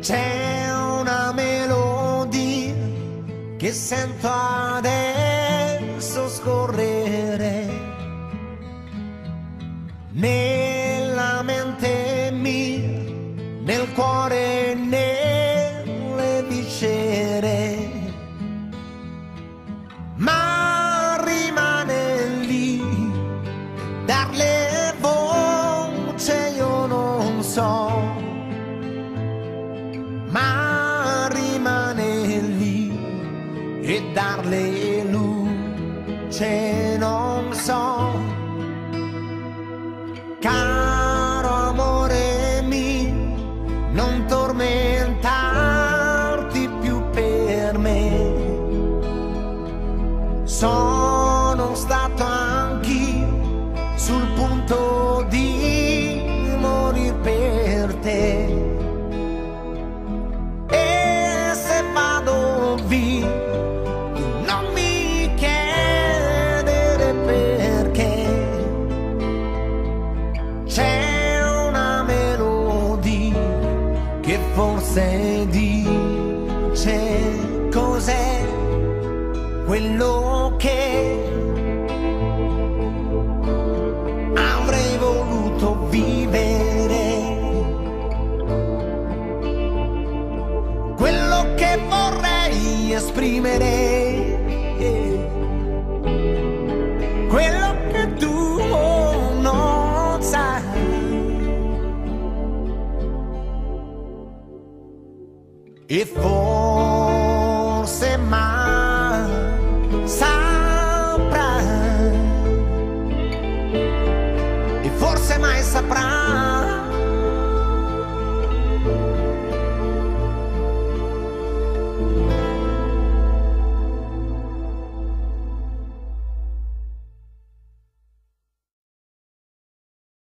C'è una melodia che sento adesso scorrere nella mente mia, nel cuore e nelle viscere, ma rimane lì, darle voce io non so, ma rimane lì e darle luce non so. Caro amore mio, non tormentarti più per me. Sono stato anch'io sul punto di morir per te. E se vado via, non mi chiedere perché. C'è una melodia che forse dice cos'è quello che avrei voluto vivere, quello che vorrei esprimere, quello che tu non sai. E forse mai saprai, e forse mai saprai